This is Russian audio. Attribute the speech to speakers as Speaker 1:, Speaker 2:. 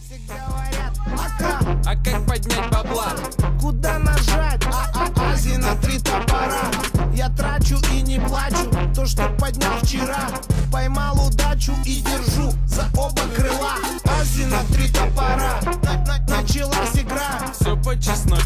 Speaker 1: А как поднять бабла?
Speaker 2: Куда нажать? Ази на 3 топора. Я трачу и не плачу то, что поднял вчера. Поймал удачу и держу за оба крыла. Ази на 3 топора. Началась игра.
Speaker 1: Все по честной.